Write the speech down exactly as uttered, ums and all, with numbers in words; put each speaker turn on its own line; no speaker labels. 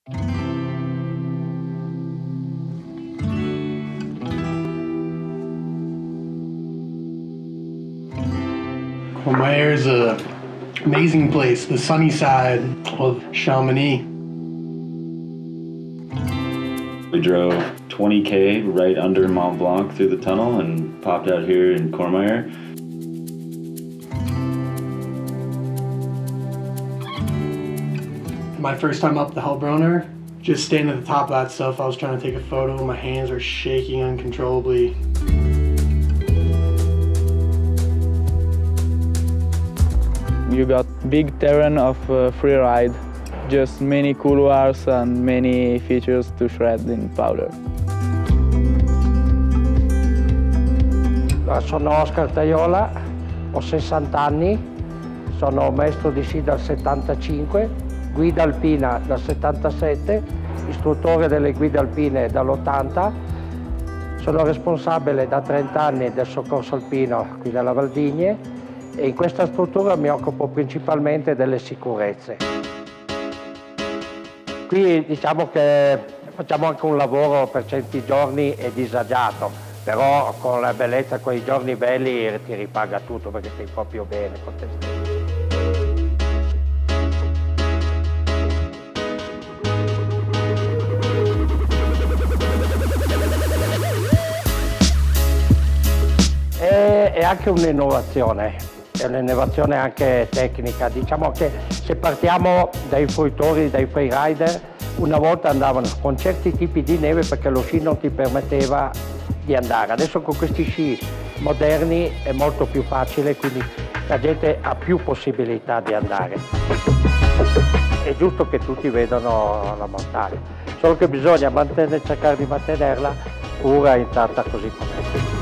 Courmayeur is an amazing place, the sunny side of Chamonix.
We drove twenty K right under Mont Blanc through the tunnel and popped out here in Courmayeur.
My first time up the Heilbronner, just standing at the top of that stuff, I was trying to take a photo, my hands were shaking uncontrollably.
You got big terrain of uh, free ride, just many couloirs and many features to shred in powder.
Sono Oscar Taiola, ho sessanta anni, sono maestro di sci dal settantacinque, guida alpina dal settantasette, istruttore delle guide alpine dall'ottanta, sono responsabile da trenta anni del soccorso alpino qui dalla Valdigne e in questa struttura mi occupo principalmente delle sicurezze. Qui diciamo che facciamo anche un lavoro per certi giorni è disagiato, però con la bellezza, con i giorni belli ti ripaga tutto perché stai proprio bene con te stesso. È anche un'innovazione, è un'innovazione anche tecnica. Diciamo che se partiamo dai fruitori, dai freerider, una volta andavano con certi tipi di neve perché lo sci non ti permetteva di andare. Adesso con questi sci moderni è molto più facile, quindi la gente ha più possibilità di andare. È giusto che tutti vedano la montagna, solo che bisogna mantenere, cercare di mantenerla pura e intatta così com'è.